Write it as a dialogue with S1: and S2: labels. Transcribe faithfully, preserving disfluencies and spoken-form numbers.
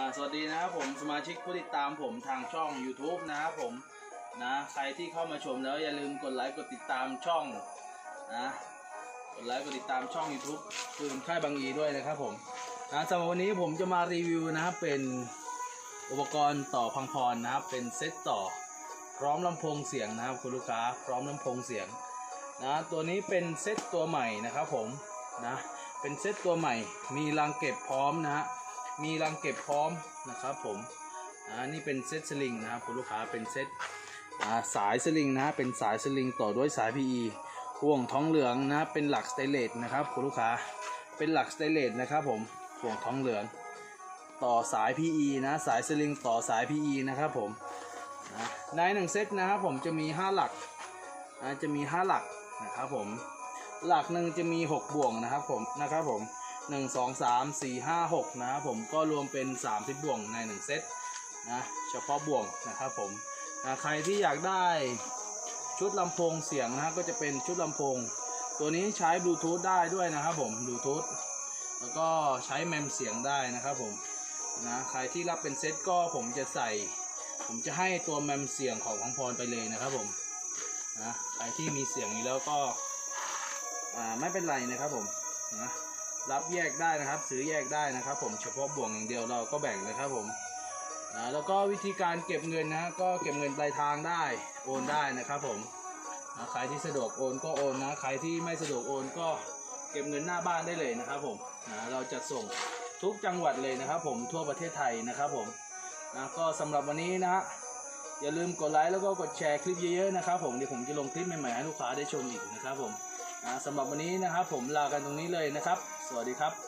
S1: สวัสดีนะครับผมสมาชิกผู้ติดตามผมทางช่อง ยูทูบ นะครับผมนะใครที่เข้ามาชมแล้วอย่าลืมกดไลค์กดติดตามช่องนะกดไลค์กดติดตามช่อง ยูทูบ คือค่ายบางอีด้วยนะครับผมนะสำหรับวันนี้ผมจะมารีวิวนะครับเป็นอุปกรณ์ต่อพังพรนะครับเป็นเซตต่อพร้อมลำโพงเสียงนะครับคุณลูกค้าพร้อมลำโพงเสียงนะตัวนี้เป็นเซตตัวใหม่นะครับผมนะเป็นเซตตัวใหม่มีรางเก็บพร้อมนะฮะมีรางเก็บพร้อมนะครับผมอ่านี่เป็นเซตสลิงนะครับคุณลูกค้าเป็นเซตอ่าสายสลิงนะเป็นสายสลิงต่อด้วยสาย พี อี ห่วงทองเหลืองนะเป็นหลักสเตนเลสนะครับคุณลูกค้าเป็นหลักสเตนเลสนะครับผมห่วงทองเหลืองต่อสาย พี อี นะสายสลิงต่อสาย พี อี นะครับผมนะในหนึ่งเซตนะครับผมจะมีห้าหลักนะจะมีห้าหลักนะครับผมหลักหนึ่งจะมีหกบ่วงนะครับผมนะครับผมหนึ่ง สอง สาม สี่ ห้า หกนะครับผมก็รวมเป็นสามสิบบ่วงในหนึ่งเซตนะเฉพาะบ่วงนะครับผมนะใครที่อยากได้ชุดลำโพงเสียงนะก็จะเป็นชุดลำโพงตัวนี้ใช้บลูทูธได้ด้วยนะครับผมบลูทูธแล้วก็ใช้แมมเสียงได้นะครับผมนะใครที่รับเป็นเซตก็ผมจะใส่ผมจะให้ตัวแมมเสียงของพังพรไปเลยนะครับผมนะใครที่มีเสียงอยู่แล้วก็อ่าไม่เป็นไรนะครับผมนะรับแยกได้นะครับซื้อแยกได้นะครับผมเฉพาะบ่วงอย่างเดียวเราก็แบ่งนะครับผมนะแล้วก็วิธีการเก็บเงินนะก็เก็บเงินปลายทางได้โอนได้นะครับผมนะใครที่สะดวกโอนก็โอนนะใครที่ไม่สะดวกโอนก็เก็บเงินหน้าบ้านได้เลยนะครับผมนะเราจะส่งทุกจังหวัดเลยนะครับผมทั่วประเทศไทยนะครับผมนะก็สำหรับวันนี้นะฮะอย่าลืมกดไลค์แล้วก็กดแชร์คลิปเยอะๆนะครับผมเดี๋ยวผมจะลงคลิปใหม่ๆให้ลูกค้าได้ชมอีกนะครับผมสำหรับวันนี้นะครับผมลากันตรงนี้เลยนะครับสวัสดีครับ